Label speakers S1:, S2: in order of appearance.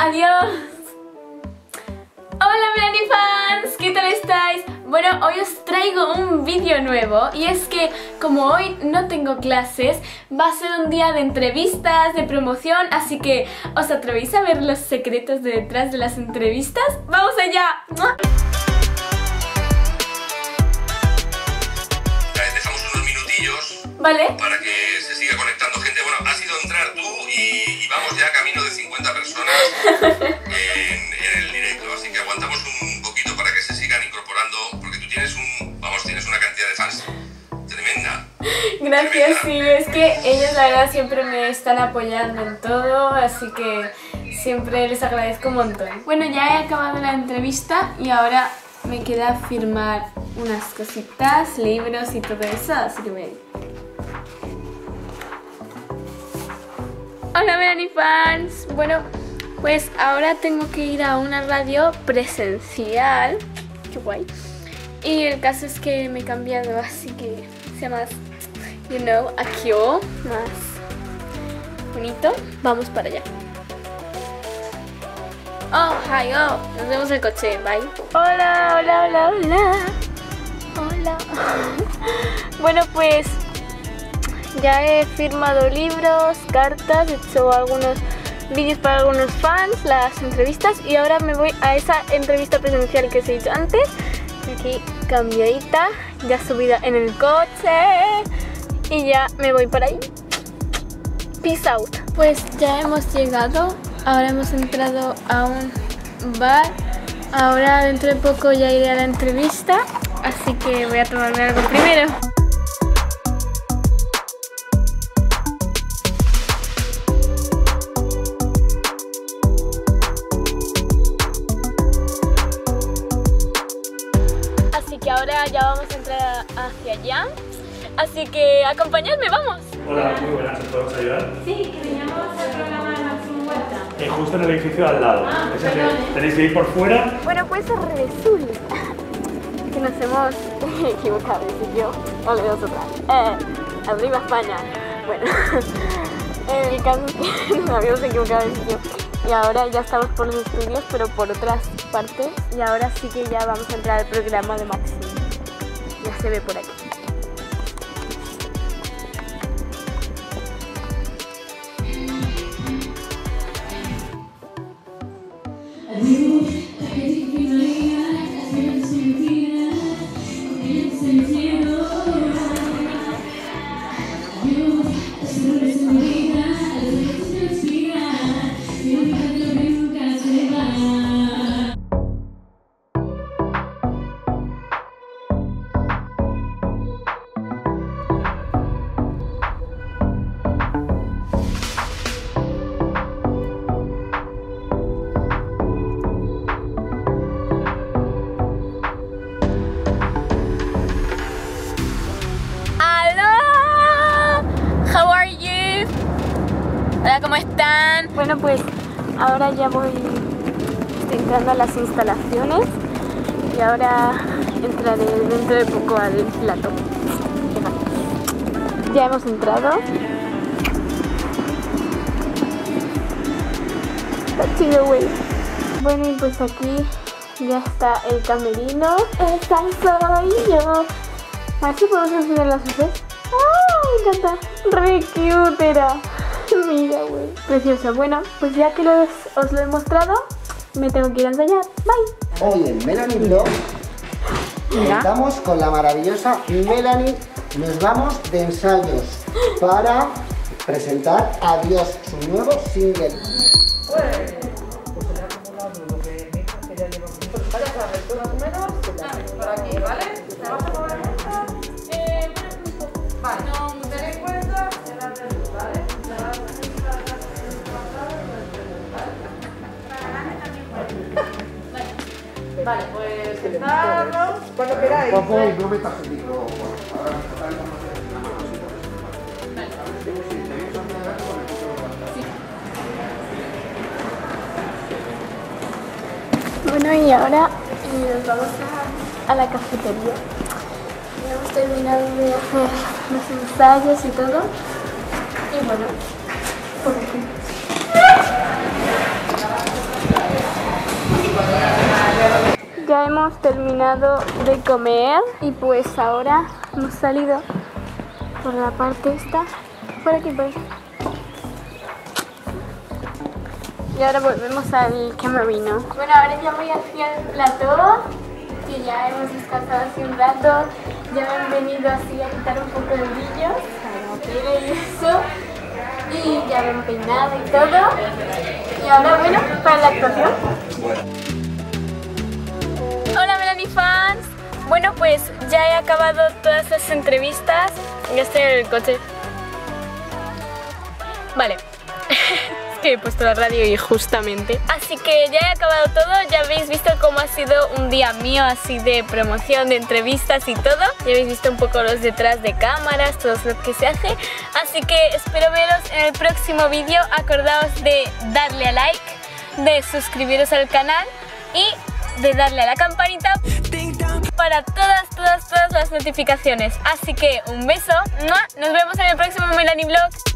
S1: Adiós. Hola Melanie fans, ¿qué tal estáis? Bueno, hoy os traigo un vídeo nuevo y es que como hoy no tengo clases, va a ser un día de entrevistas, de promoción, así que ¿os atrevéis a ver los secretos de detrás de las entrevistas? ¡Vamos allá!
S2: Dejamos unos minutillos,
S1: ¿Vale?
S2: para que se siga conectando gente. Bueno, has ido a entrar tú y vamos ya camino de 50 personas en el directo, así que aguantamos un poquito para que se sigan incorporando, porque tú tienes tienes una cantidad de fans tremenda.
S1: Gracias, sí, es que ellos la verdad siempre me están apoyando en todo, así que siempre les agradezco un montón. Bueno, ya he acabado la entrevista y ahora me queda firmar unas cositas, libros y todo eso, así que voy a ir. Hola Melanie fans, bueno, pues ahora tengo que ir a una radio presencial, qué guay, y el caso es que me he cambiado, así que sea más, you know, aquí más bonito. Vamos para allá. Oh, hi, nos vemos en el coche, bye. Hola, hola, hola, hola. Hola. Bueno, pues ya he firmado libros, cartas, he hecho algunos vídeos para algunos fans, las entrevistas, y ahora me voy a esa entrevista presencial que os he dicho antes. Aquí cambiadita, ya subida en el coche y ya me voy por ahí. Peace out. Pues ya hemos llegado, ahora hemos entrado a un bar, ahora dentro de poco ya iré a la entrevista, así que voy a tomarme algo primero. Que ahora ya vamos a entrar hacia allá, así que acompañadme, vamos.
S3: Hola, muy buenas, ¿os podemos ayudar?
S1: Sí, que veníamos al programa de Máximo Huerta.
S3: Justo en el edificio al lado.
S1: Perdón.
S3: Tenéis que ir por fuera.
S1: Bueno, pues resulta que nos hemos equivocado de sitio. Ole, nosotras. Arriba España. Bueno, el caso es que nos habíamos equivocado de sitio. Y ahora ya estamos por los estudios, pero por otras partes. Y ahora sí que ya vamos a entrar al programa de Máximo. Ya se ve por aquí. Hola, ¿cómo están? Bueno, pues ahora ya estoy entrando a las instalaciones y ahora entraré dentro de poco al plató. Ya hemos entrado. Está chido, güey. Bueno, y pues aquí ya está el camerino. Esta soy yo. A ver si podemos encender las luces. ¡Ah! Me encanta. Re cute era. Mira, güey. Precioso. Bueno, pues ya que os lo he mostrado, me tengo que ir a ensayar. Bye.
S4: Hoy en Melanie Vlog estamos con la maravillosa Melanie. Nos vamos de ensayos para presentar Adiós, su nuevo single.
S5: Por aquí, ¿vale? ¿Te vas a mover mucho? Vale, no, ten en cuenta ¿vale? Vale, pues empezamos cuando queráis.
S4: Por favor, no metas el micro.
S1: Bueno, y ahora nos vamos a la cafetería. Ya hemos terminado de hacer los ensayos y todo. Y bueno, por aquí. hemos terminado de comer y pues ahora hemos salido por la parte esta, por aquí. Y ahora volvemos al camerino. Bueno, ahora ya voy hacia el plató, que ya hemos descansado hace un rato. Ya me han venido así a quitar un poco de brillos a la piel y eso. Y ya me han peinado y todo. Y ahora, bueno, para la actuación. Hola Melanie fans. Bueno, pues ya he acabado todas las entrevistas. Ya estoy en el coche. Vale. Es que he puesto la radio y justamente. Así que ya he acabado todo. Ya habéis visto cómo ha sido un día mío así de promoción, de entrevistas y todo. Ya habéis visto un poco los detrás de cámaras, todo lo que se hace. Así que espero veros en el próximo vídeo. Acordaos de darle a like, de suscribiros al canal y de darle a la campanita para todas las notificaciones. Así que un beso. Nos vemos en el próximo Melanie Vlog.